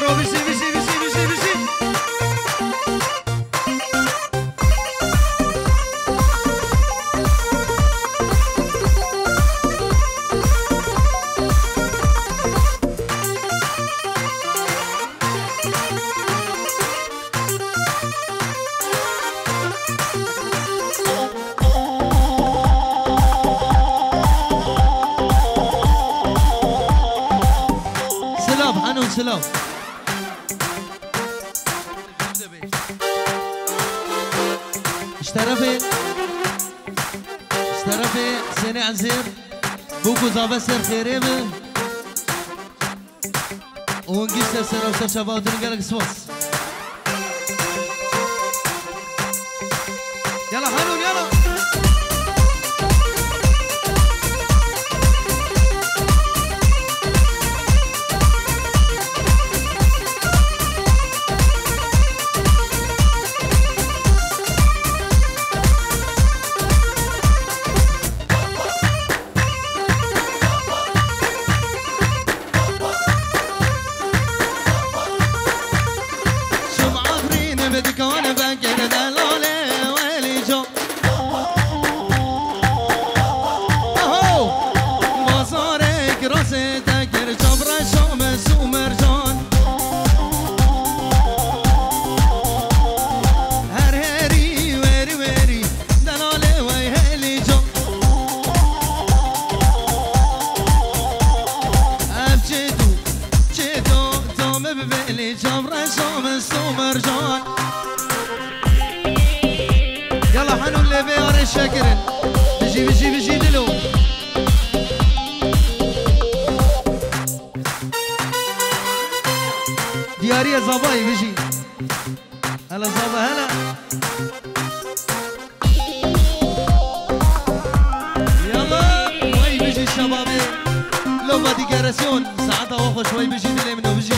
برو بشی بشی بشی بشی بشی سلام اشترفي سنة عزير بوكو زابا سر خيريم ونجيش سر وسر شباب دنقلق سوس يلا حنون يلا شاكرين بيجي بيجي بيجي دلو ديارية زباي بيجي هلا زبا هلا يلا وي بيجي الشبابي لو ما ديكاراسيون ساعتها واخو شوي بيجي دلي منو بيجي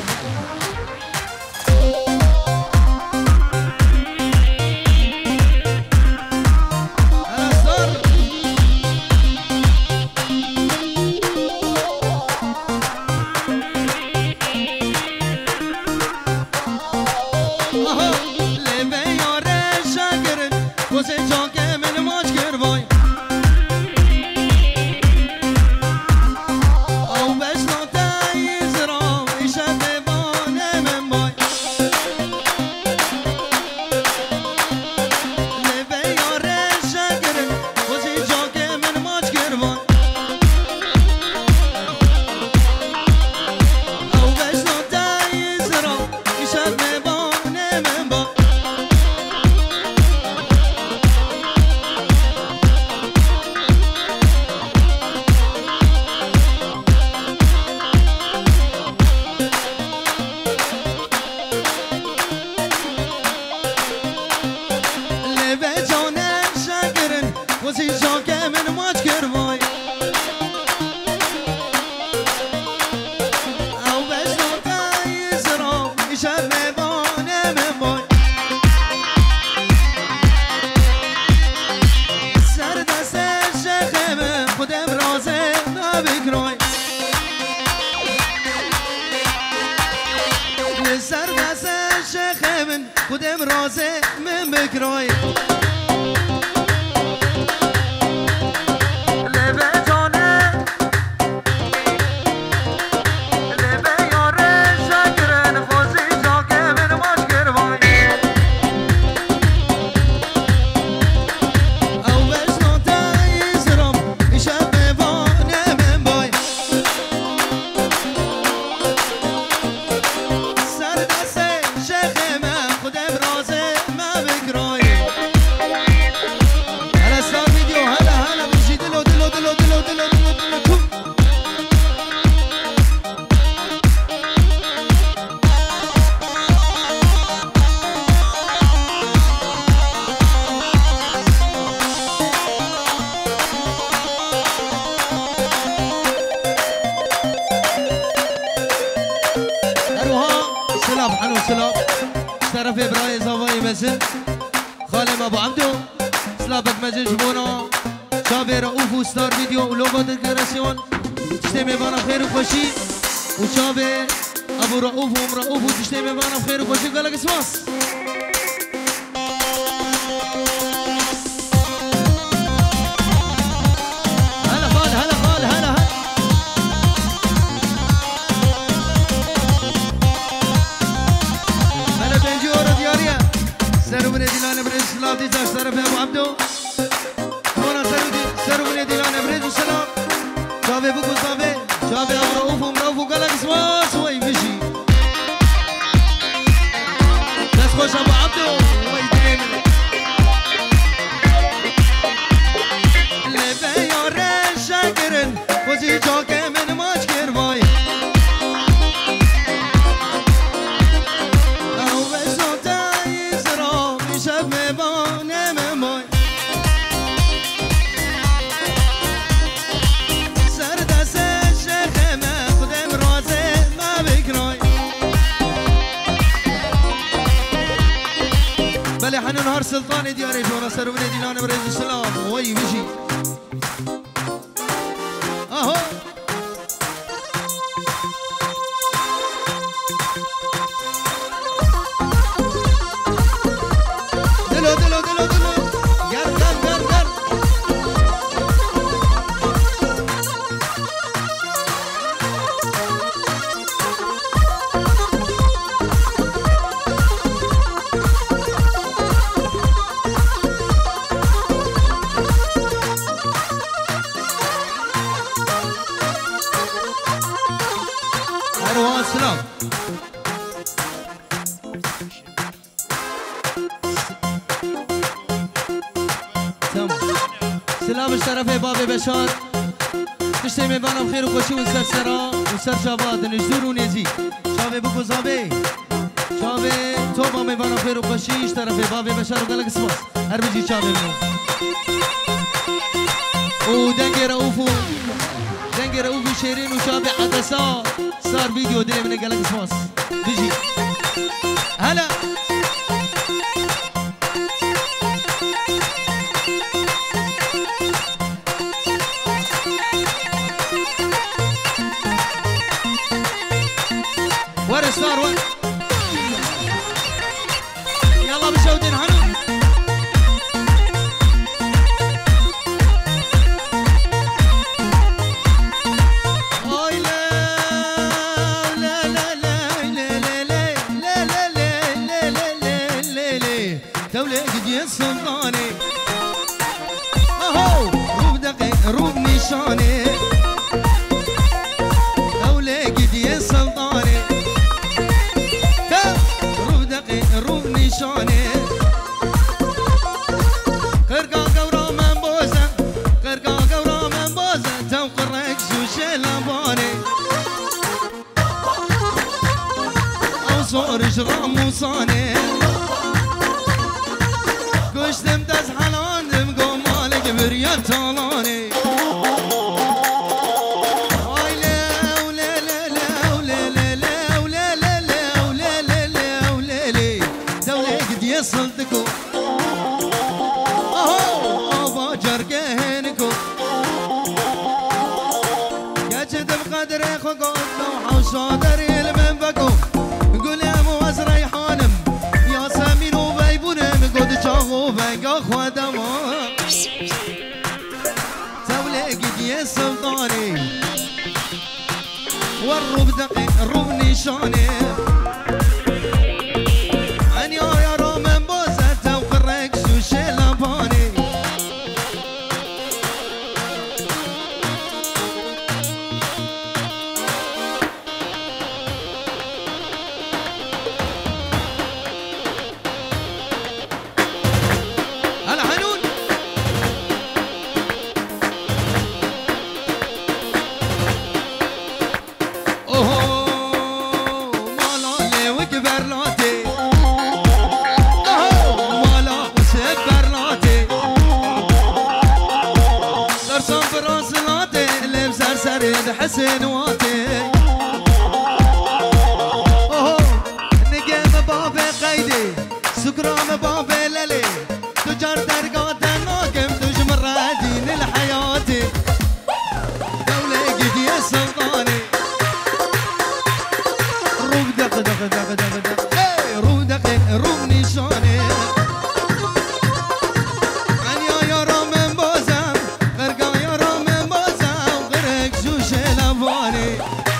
خودم رازه من بکرای سلام شرف ابراهيم زواي مسن خالم ابو عبدو سلابك مجن جبونا شابه رؤوف وستار فيديو ولوغو ديكوراسيون تشتمي بانا خير وخوشي وشابه ابو رؤوف وام رؤوف وتشتي من بانا بخير وكل شيء قال لك اسماس. هلا خال هلا خال هلا هلا هلا بنجي ورا دياريا سرو من ديلان بريز سلام دي تاش طرف ابو عبدو هنا سرو من ديلان بريز السلام شافي بوكو صافي شافي ابو رؤوف وام رؤوف وقال لك اسماس وي مشي بس خوش ابو عبدو وي ديمن اللي بيور شاكرن وزي جوكي من ماشكر باي او بسوتا يزرو بشب مبانه مماي سردس الشيخ ما خدم رازي ما بكراي بلي حنو نهار سلطاني دياري جورا سرو من ديلان بريز السلام وي مشي اهو دلو دلو دلو دلو قر قر قر قر أروى السلام سلام الشرف بابي بشار تشتي ميبانا بخير وكوشي ونسر سرا ونسر شابات نجدور ونزي شابي بوكو زابي شابي توبا ميبانا بخير وكوشي اشترف بابي بشار وقالك اسماس هربجي شابي منو ودنجي رؤوفو دنجي رؤوفو شيرين وشابي عدسا صار فيديو دي من قالك اسماس بيجي هلا ورا صار ورا يلا بشودين حنو السلطاني اهو روب دقيق روب نشاني دولة قدي السلطاني روب دقيق روب نشاني قرقا قورا من بوزة قرقا قورا من بوزة توقرك سوشي لباني او صور جرام وصاني قشتم تزحل عندم قوم مالك بريان طالاني هاي لا ولا لا لا ولا لا لا ولا لا لا ولا لا لا ولا لا دولة قد يصلتكو اهو ابا جرقهنكو يا جد بقدر خقوط نوحة وصادر المنبكو قول يا موز ريحانم يا سمين وبيبونم قد شاغو بقى خدما تولي قد السلطاني والروب دقيق الروب نشاني عن يا رومن بوزة توقرك سوشي لباني حسين واتي اوه نقيم بابي قيدي سكران بابي للي تجار درقات ناقم تجمر دين الحياة دولة قدي السلطاني جواني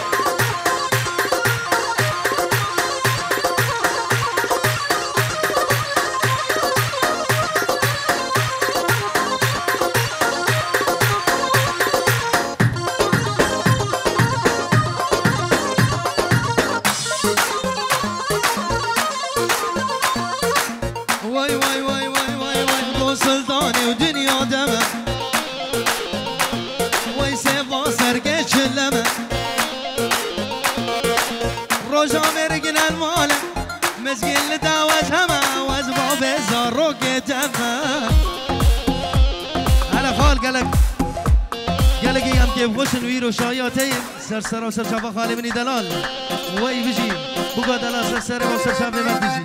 بخوشن ویرو شایاته سر سر شبا خالی منی دلال وای بجی بگو دلال سر و سر شبا من بجی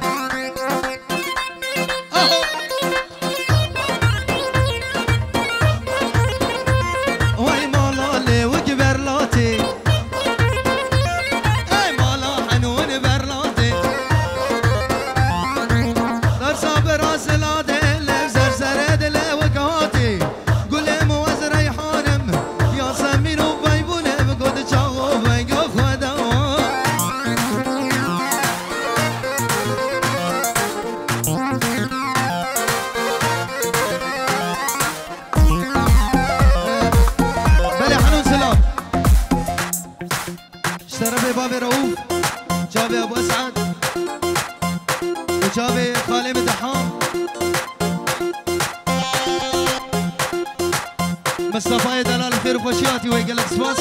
وای مالا لیوک برلاتی ای مالا حنون برلاتی در صبر آسلاده لف سر سر دل وکاتی گل موز ریحانم سمین و بیبونه بگود چاق و بگو خدا بله حنون سلام اشترف باب رؤوف جاب ابو اسعد و جاب خاله مدحام مصطفى دلال خير وخوشياتي ويقلك سباس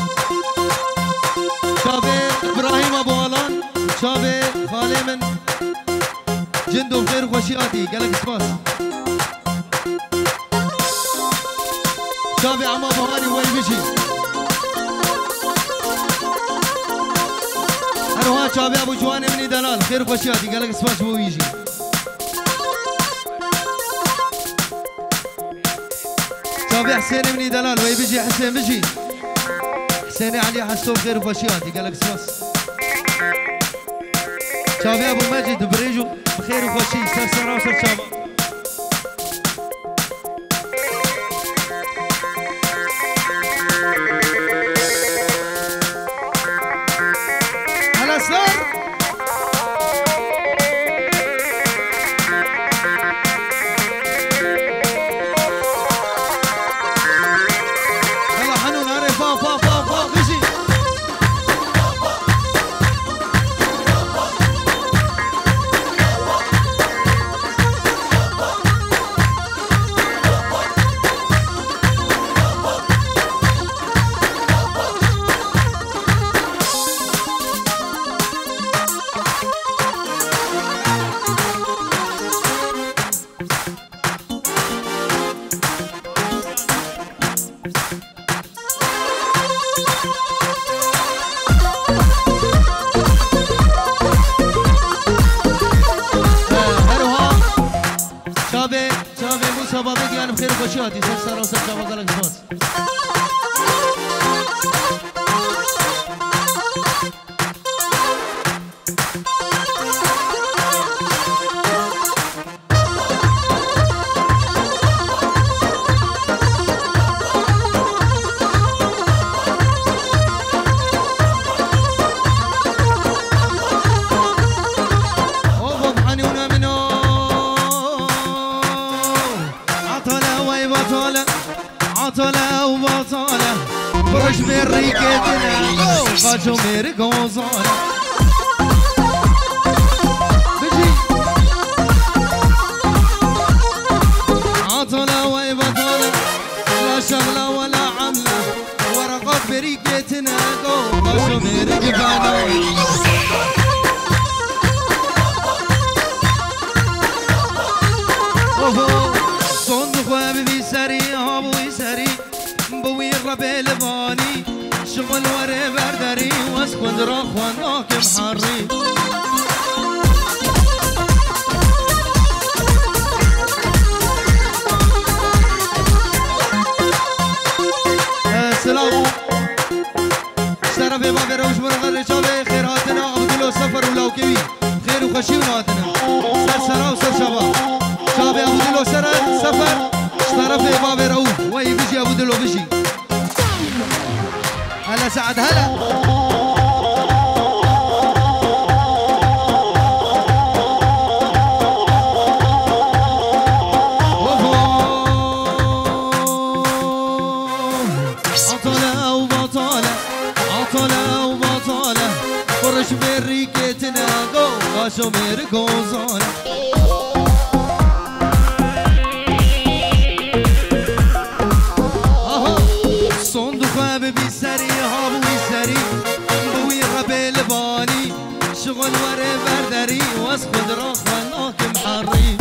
شابي ابراهيم ابو علان شابي خالي من جندو خير وخوشياتي قالك سباس شابي عم ابو هاني وين بيجي انا هون شابي ابو جواني مني دلال خير وخوشياتي قالك سباس هو يجي شابي حسين مني دلال وي بيجي حسين بيجي حسين علي حسوب خير وفشياتي قالك سباس شابي ابو ماجد بريجو بخير وفشي سر وسر شابا هلا سر خوشیاتی سر و سر شما قالك سباس عطلة وبطالة برج من ريقتنا خاجو ميرك وصالة بجي عطلة وبطالة لا شغلة ولا عملة ورقات بريقتنا خاجو ميرك فانوي صندوق وابي سري ابوي سري بوي الربي لباني شغل وري بردري واسكن رخوانك محري سلام شرف باب روش مرغل شابه خيراتنا عبدالله سفر ولاوكي خير وخشي وناتنا سر سرا وسر شباب شابه عبدالله سفر شرف باب روش وي بيجي عبدالله بيجي هلا سعد هلا برش بری که تنگو باشو میر گوزانه آها صندوق بی سری ها بوی سری بوی قبل بانی شغل وره بردری واس خود را خناک محری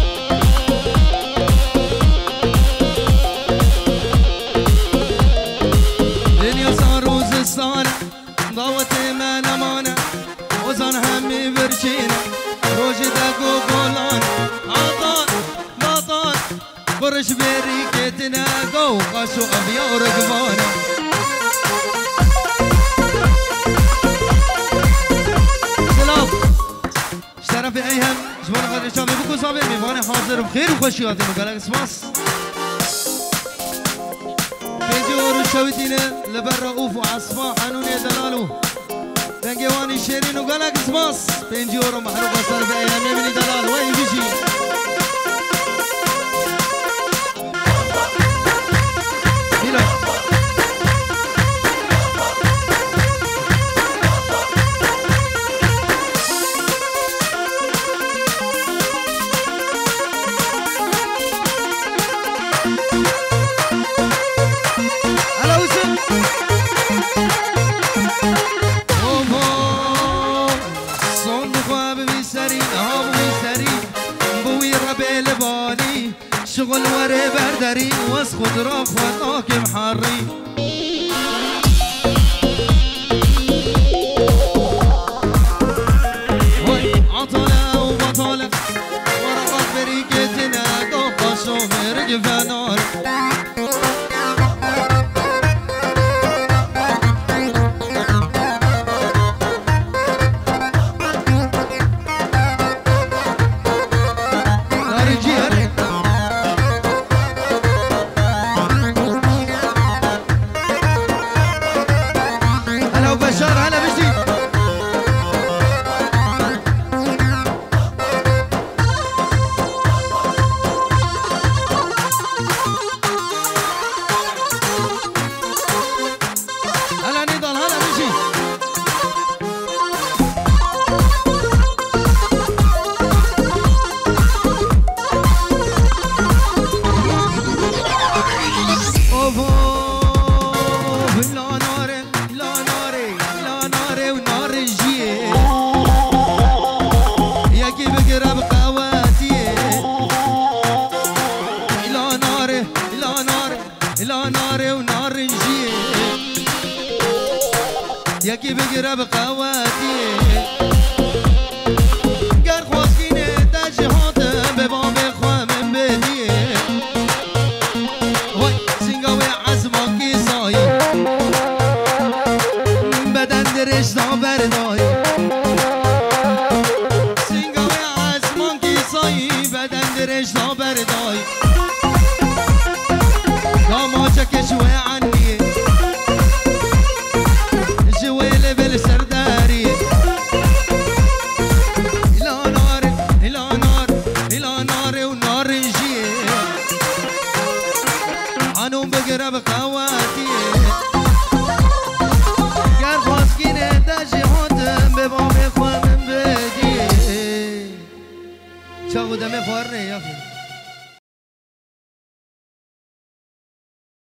دنیا سان روزستانه دعوت من امانه وزن همي برشينه روج دقو قولان عطان باطان برش بريكتنا قو قاشو أبيا ورقبانه سلام اشترف ايهم جوان غير شامي بكو صابي ميواني حاضر بخير وخوشياتي مقالك اسماس بيجور شويتينه لبر رؤوف وعصفا حنوني دلالو دنگوانی شیرین و گلک اسماس 5 یورو محروق سر به ایام میبینی دلال وای بیشی شغل وره بردری واس خود را خناک محری وای عطاله و بطاله ورقات بریکتنا قاشو مرگ فنال یکی بگیره به قوادی گر خواستینه در جهاتم به بام بخوامم بدیه وای سنگاوی عزمان کی سایی بدن درش دا بردایی سنگاوی عزمان کی سایی بدن درش دا بردایی داما چکش و عنیه جويل بالسرداري إلى نار إلى نار إلى نار ونار نجي عنهم بقرب قواتي قال خاسكين داجي هوتم ببام إخوان من بدي شاو دمي فارني يا أخي